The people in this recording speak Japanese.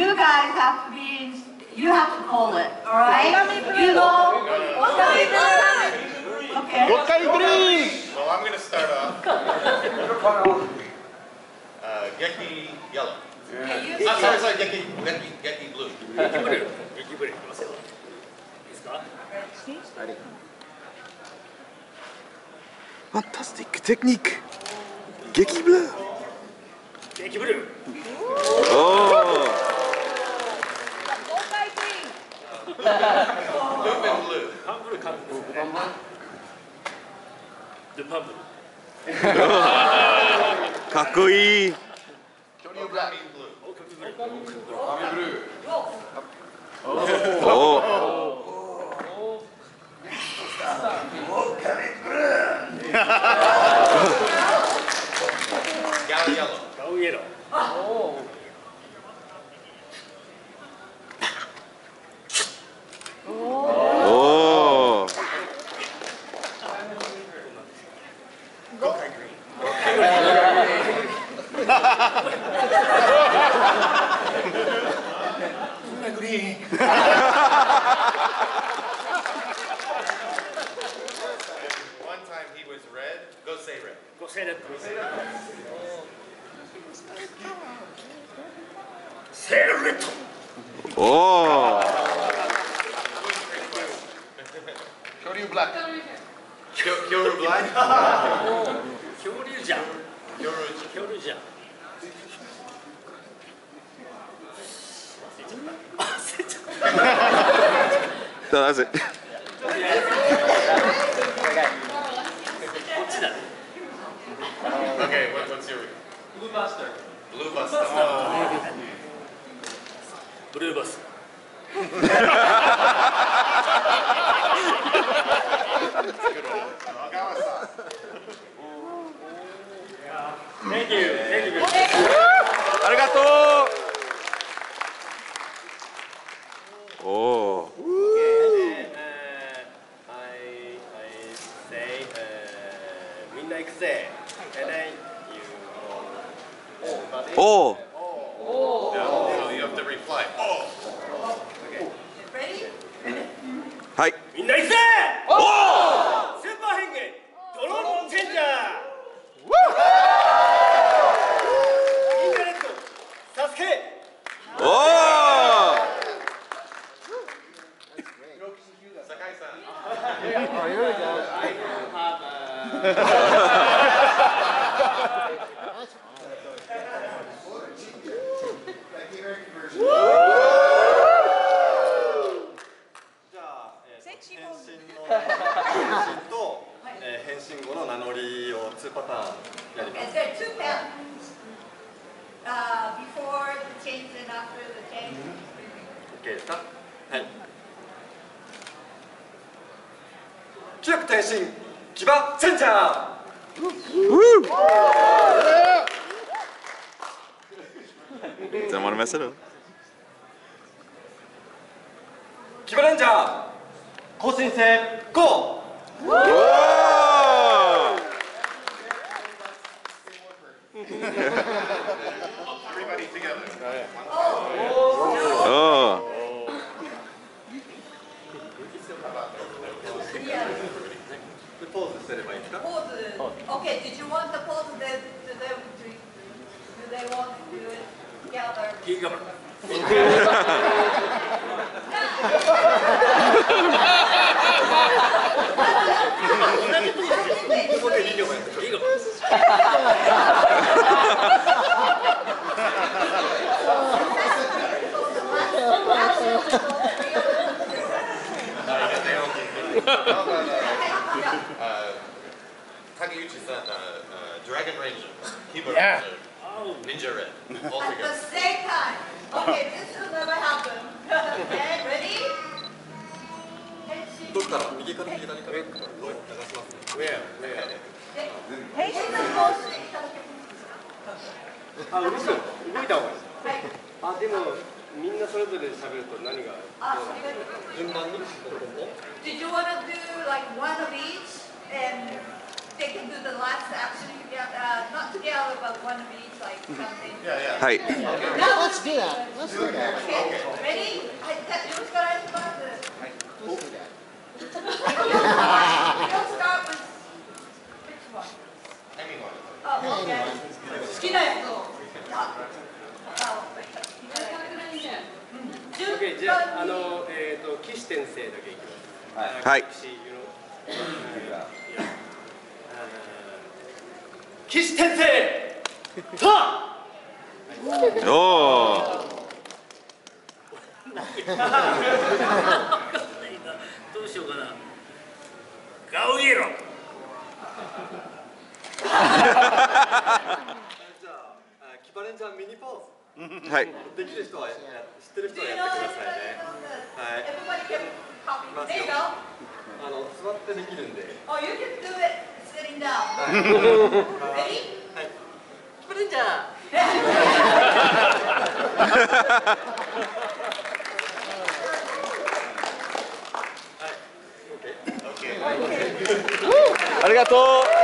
you guys have to be, you have to call it, alright? You know? Okay. Well, I'm going to start off. Geki yellow. Sorry, Geki blue. Fantastic technique. Geki bleu. Geki bleu. Oh. Lupin blue. The purple. かっこいい。 Okami blue. Gao yellow. Gao yellow. Oh. Gokai green. Green. One time he was red. Go say red. Go say red. Say red. Oh. Kyoryu black. Kyoryu black? Kyoryu-ja. Kyoryu-ja. So that's it. Okay, what's your... Blue Buster. Blue Buster. Oh. Blue Buster. Thank you. Thank you. Arigato. Oh. I say, みんな行くぜ。And then you. Oh. Yeah, so you have to reply. Oh. Ready? はい。 みんな行くぜ。おお。スーパー変幻。ドローンチェンジャー。インターネット。サスケ。 おお。 Sakai-san. Is there two patterns? Before the change and after the change? OK ですか？はい。気力転身騎馬チェンジャー。 Don't want to mess it up. 騎馬レンジャー更新制ゴー。 Everybody together. Oh. Pose. Okay, did you want the pose? Do they want to do it together? Takeuchi-san, Dragon Ranger, Hibara Yeah. Ninja Red, all At the together. same time. Okay, this will never happen. Okay, ready? どっから右から左から流しますね。 Where? 変身のポーズでいただけますあ、動いた方がいい。 はい。 あ、でもみんなそれぞれ喋ると何が順番に Did you want to do like one of each and they can do the last action together, not together, but one of each, like something. Yeah, yeah. はい。 Now Let's do that. Let's do that. Okay, ready? You'll start with which one? Anyone. Oh, okay. 好きなやつを。 OK じゃあ岸先生だけいきますはい。 岸先生さあおお。 どうしようかな。ガウイエロ。 じゃあキバレンジャーミニポーズはい。 できる人は知ってる人 Do は you や know ってください everybody ね knows this? はい Everybody can copy. There you go. 座ってできるんで Oh, you can do it sitting down. はい Ready? キバレンジャー。 ありがとう。